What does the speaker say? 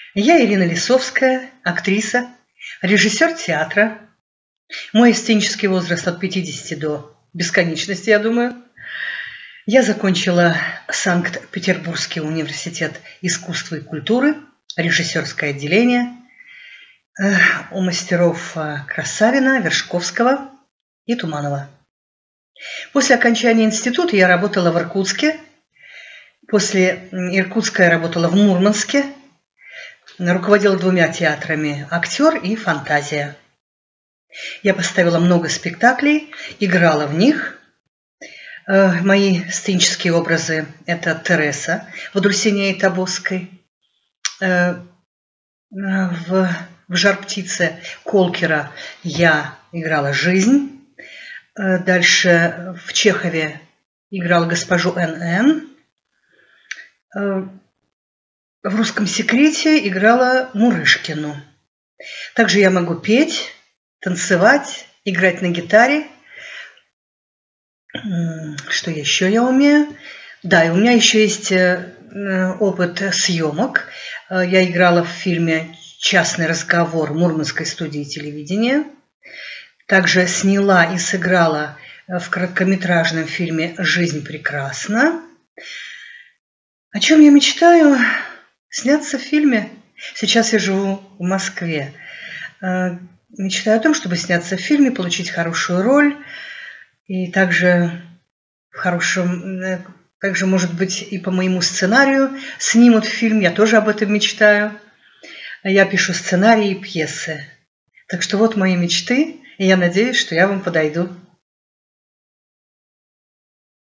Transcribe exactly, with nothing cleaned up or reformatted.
Я Ирина Лисовская, актриса, режиссер театра. Мой сценический возраст от пятидесяти до бесконечности, я думаю. Я закончила Санкт-Петербургский университет искусства и культуры, режиссерское отделение у мастеров Красавина, Вершковского и Туманова. После окончания института я работала в Иркутске. После Иркутска я работала в Мурманске. Руководила двумя театрами «Актер» и «Фантазия». Я поставила много спектаклей, играла в них. Мои сценические образы – это Тереса в Дульсинее Тобосской, в, в «Жар-птице» Колкера я играла «Жизнь», дальше в Чехове играла госпожу Н Н, в «Русском секрете» играла Мурышкину. Также я могу петь, танцевать, играть на гитаре. Что еще я умею? Да, и у меня еще есть опыт съемок. Я играла в фильме «Частный разговор» Мурманской студии телевидения. Также сняла и сыграла в короткометражном фильме «Жизнь прекрасна». О чем я мечтаю? Сняться в фильме. Сейчас я живу в Москве. Мечтаю о том, чтобы сняться в фильме, получить хорошую роль. И также в хорошем, также, может быть, и по моему сценарию снимут фильм. Я тоже об этом мечтаю. Я пишу сценарии и пьесы. Так что вот мои мечты. И я надеюсь, что я вам подойду.